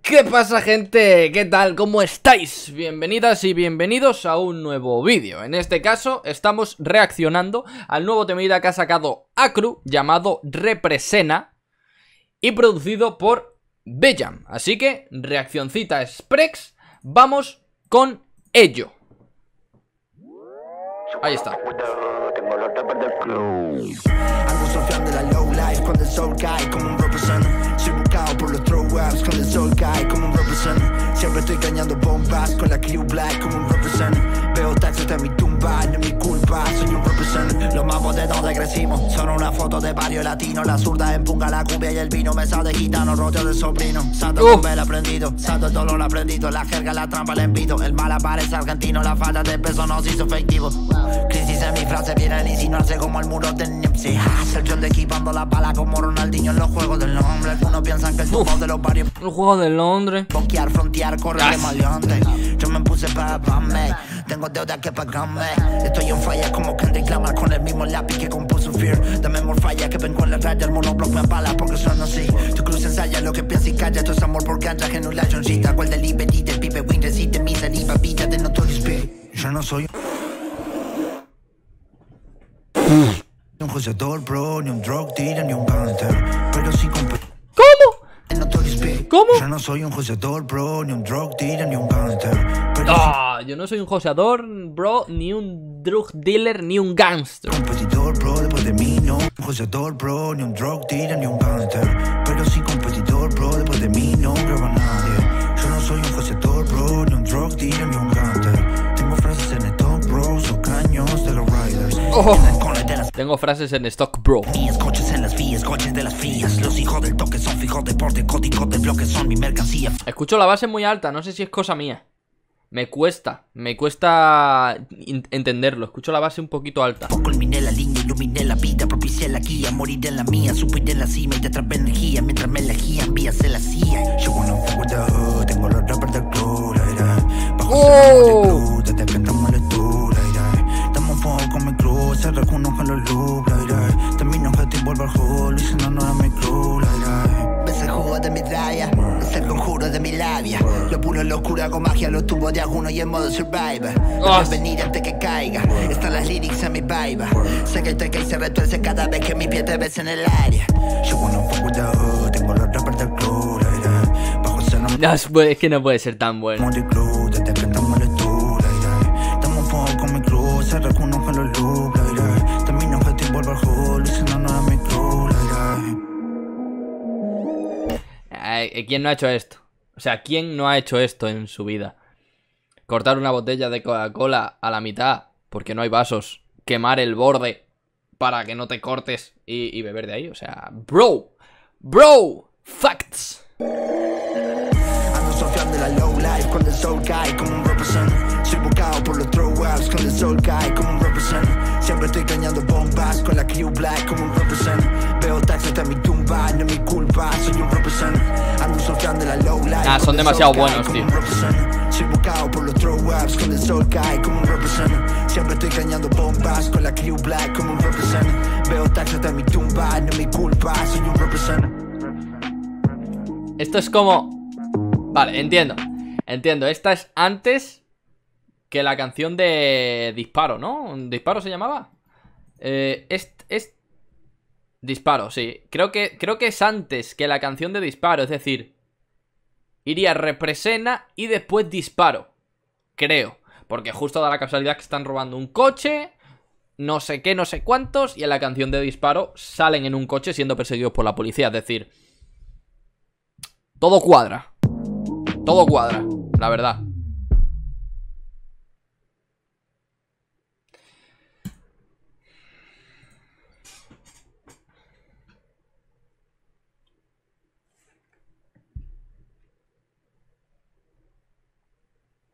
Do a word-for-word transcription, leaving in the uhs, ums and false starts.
¿Qué pasa, gente? ¿Qué tal? ¿Cómo estáis? Bienvenidas y bienvenidos a un nuevo vídeo. En este caso estamos reaccionando al nuevo temita que ha sacado Acru, llamado Represena, y producido por Bejam. Así que, reaccioncita express, vamos con ello. Ahí está. Ando surfeando la low life cuando el sol cae como un represent. Soy buscado por los throw ups cuando el sol cae como un represent. Siempre estoy cañando bombas con la crew black como un represent. Veo taxis de mi tumba, no es mi culpa, soy un represent. Los mapos de donde crecimos son una foto de barrio latino. La zurda empunga la cumbia y el vino. Mesa de gitano, rollo de sobrino. Santo uh. con el aprendido, santo el dolor aprendido. La jerga, la trampa, el envido. El mal aparece argentino, la falta de peso nos hizo efectivo. Crisis en mi frase viene a insinuarse como el muro de Nipsey. Sergio de equipando la bala como Ronaldinho en los juegos del nombre. Algunos piensan que el fútbol de los barrios. El juego de Londres. Boquear, frontear, correr de maleante. Yo me puse para pagarme. Tengo deuda que pagarme. Estoy en falla como Kendrick Lamar con el mismo lápiz que compuso Fear. Dame more falla que vengo en la raya. El monoblock me empala porque son así. Tu cruz ensaya lo que piensa y calla. Esto es amor por cancha que no la choncita. Cual delivery del pipe win resiste mi saliva. Vida de Notorious Big. Yo no soy un joseador, bro, ni un drug dealer, ni un gangster. Pero sí compré. ¿Cómo? ¿Cómo? Yo no soy un joseador, bro, ni un drug dealer, ni un gangster. Pero Ah, yo no soy un joseador, bro, ni un drug dealer, ni un gangster. competidor, bro, después de mí no. Un joseador, bro, ni un drug dealer, ni un gangster. Pero sí competidor, bro, después de mí no graba nadie. Yo no soy un joseador, bro, ni un drug dealer, ni un gangster. Tengo frases en stock, bro, son caños de los riders. Oh. En el cone de las Tengo frases en stock, bro. mías, coches en las vías, coches de las frías. Los hijos del toque son fijos deporte, códigos de bloques son mi mercancía. Escucho la base muy alta, no sé si es cosa mía. Me cuesta, me cuesta entenderlo. Escucho la base un poquito alta. Culminé la línea, iluminé la vida, propicié la guía, moriré en la mía, subiré en la cima y te atrapé energía. Mientras me elegían, vías se la hacía. Yo wanna fuck with the hood, tengo los rappers del club, la ira. Bajo Oh. ese club, desde que entramos al estudio, la ira. Dame un fuego con mi cruz, se reconozco en los loops, la ira. Termino objetivo al bajo, lo hice no a mi club, la ira. Ves el jugo de mi raya, es el conjuro de mi labia. Lo puro locura con magia, lo tubo de alguno y en modo survivor. Oh. Debes venir antes que caiga, están las lyrics en mi vibe. Sé que estoy que se retuerce cada vez que mi pie te ves en el área. Yo wanna fuck with the hood, tengo los rappers del club, la ira. Bajo cena No, es, es que no puede ser tan bueno. de club, desde que entramos al estudio, la ira. Dame un fuego con mi cruz, se reconozco en los loops, la ira. Termino objetivo al bajo, lo hice no a mi club, la ira. Ay, ¿quién no ha hecho esto? O sea, ¿quién no ha hecho esto en su vida? Cortar una botella de Coca-Cola a la mitad porque no hay vasos. Quemar el borde para que no te cortes y, y beber de ahí. O sea, bro, bro, facts. Ando surfeando la low life cuando el sol cae como un represent. Soy buscado por los throw ups cuando el sol cae como un represent. Siempre estoy cañando bombas con la crew black como un represent. Veo taxis de mi tumba, no es mi culpa, soy un represent. Ando surfeando la low life. Ah, son demasiado buenos, tío. Soy buscado por los throw ups cuando el sol cae como un represent. Siempre estoy cañando bombas con la crew black como un represent. Veo taxis de mi tumba, no es mi culpa, soy un represent. Esto es como... Vale, entiendo. Entiendo, esta es antes que la canción de Disparo, ¿no? ¿Disparo se llamaba? Eh, es, es... Disparo, sí. Creo que, creo que es antes que la canción de Disparo. Es decir, iría Represena y después Disparo. Creo. Porque justo da la casualidad que están robando un coche, no sé qué, no sé cuántos, y en la canción de Disparo salen en un coche siendo perseguidos por la policía. Es decir, todo cuadra. Todo cuadra, la verdad.